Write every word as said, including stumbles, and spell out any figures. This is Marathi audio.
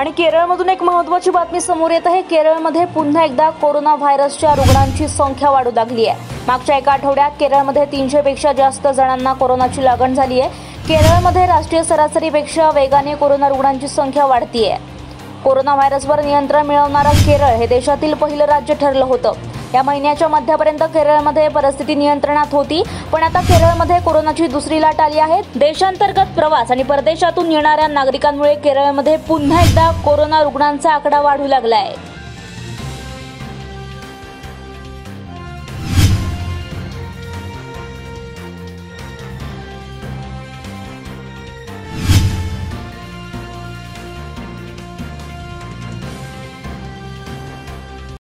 आणि केरळमधून एक महत्त्वाची बातमी समोर येत आहे। केरळमध्ये पुन्हा एकदा कोरोना व्हायरसच्या रुग्णांची संख्या वाढू लागली आहे। मागच्या एका आठवड्यात केरळमध्ये तीनशे पेक्षा जास्त जणांना कोरोनाची लागण झाली आहे। केरळमध्ये राष्ट्रीय सरासरीपेक्षा वेगाने कोरोना रुग्णांची संख्या वाढती आहे। कोरोना व्हायरसवर नियंत्रण मिळवणारं केरळ हे देशातील पहिलं राज्य ठरलं होतं। या महिन्याच्या मध्यापर्यंत केरळमध्ये परिस्थिती नियंत्रणात होती, पण आता केरळमध्ये कोरोनाची दुसरी लाट आली आहे। देशांतर्गत प्रवास आणि परदेशातून येणाऱ्या नागरिकांमुळे केरळमध्ये पुन्हा एकदा कोरोना रुग्णांचा आकडा वाढू लागला आहे।